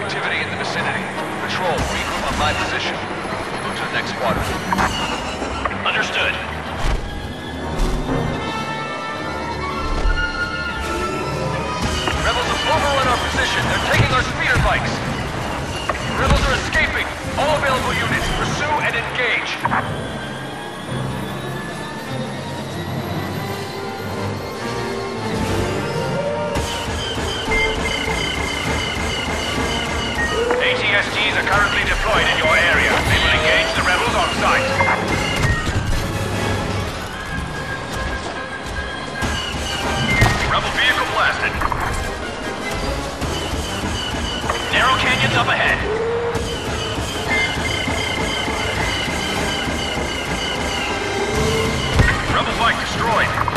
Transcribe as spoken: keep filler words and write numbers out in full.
activity in the vicinity. Patrol, regroup on my position. Move to the next squadron. Understood. Rebels have overrun our position. They're taking our speeder bikes. Rebels are escaping. All available units, pursue and engage. A T S Ts are currently deployed in your area. They will engage the rebels on site. Rebel vehicle blasted. Narrow canyons up ahead. Rebel bike destroyed.